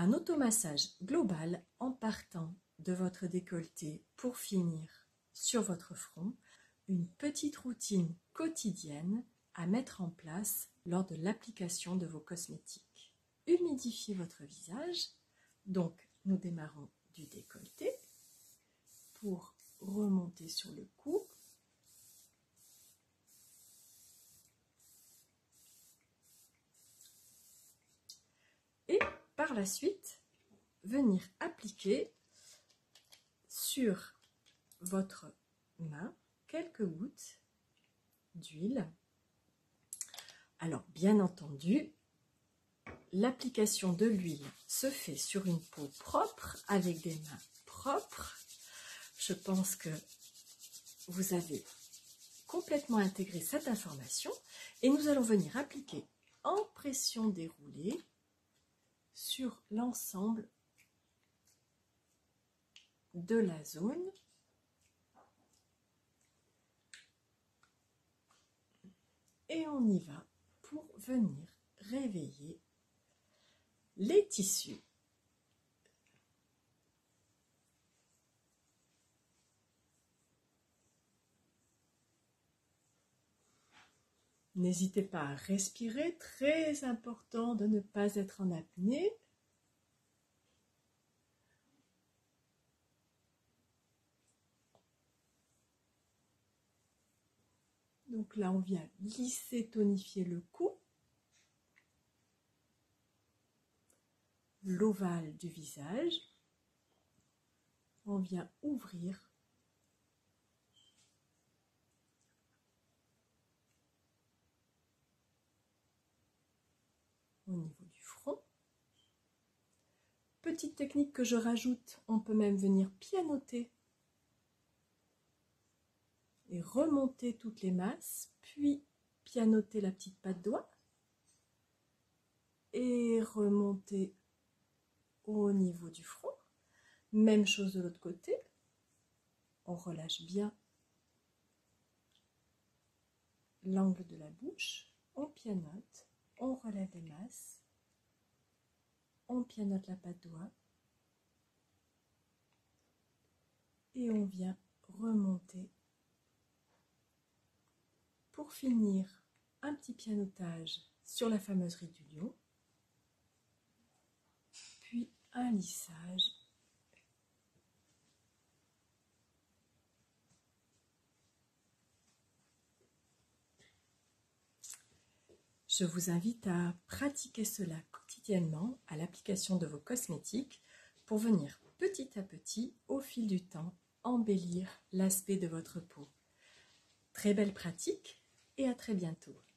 un automassage global en partant de votre décolleté pour finir sur votre front, une petite routine quotidienne à mettre en place lors de l'application de vos cosmétiques. Humidifiez votre visage, donc nous démarrons du décolleté pour remonter sur le cou. Et par la suite, venir appliquer sur votre main quelques gouttes d'huile. Alors, bien entendu, l'application de l'huile se fait sur une peau propre, avec des mains propres. Je pense que vous avez complètement intégré cette information et nous allons venir appliquer en pression déroulée sur l'ensemble de la zone. Et on y va pour venir réveiller les tissus. N'hésitez pas à respirer, très important de ne pas être en apnée. Donc là, on vient lisser, tonifier le cou, l'ovale du visage. On vient ouvrir au niveau du front. Petite technique que je rajoute, on peut même venir pianoter et remonter toutes les masses, puis pianoter la petite patte doigt et remonter au niveau du front. Même chose de l'autre côté, on relâche bien l'angle de la bouche, on pianote, on relève les masses, on pianote la patte doigt et on vient remonter pour finir un petit pianotage sur la fameuse ride du lion, puis un lissage Je vous invite à pratiquer cela quotidiennement à l'application de vos cosmétiques pour venir petit à petit, au fil du temps, embellir l'aspect de votre peau. Très belle pratique et à très bientôt.